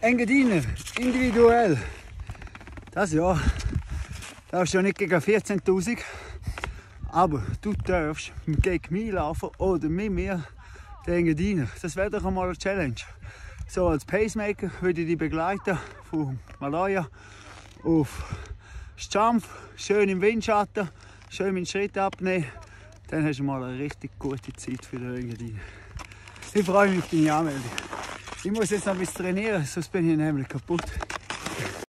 Engadiner, individuell. Das Jahr darfst du ja nicht gegen 14.000, aber du darfst gegen mich laufen oder mit mir den Engadiner. Das wäre doch einmal eine Challenge. So als Pacemaker würde ich dich begleiten von Malaya auf Jump, schön im Windschatten, schön meinen Schritt abnehmen. Dann hast du mal eine richtig gute Zeit für den Engadiner. Ich freue mich auf deine Anmeldung. Ich muss jetzt noch ein bisschen trainieren, sonst bin ich nämlich kaputt.